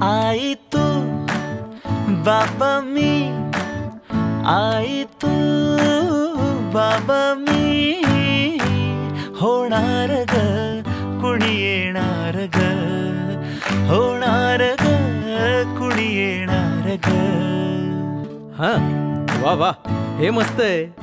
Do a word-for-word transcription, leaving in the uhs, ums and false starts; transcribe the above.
आई तू बाबा मी, आई तू बाबा मी, होणार ग कुणी येणार ग, होणार ग कुणी येणार ग. हा वा वा, हे मस्त आहे.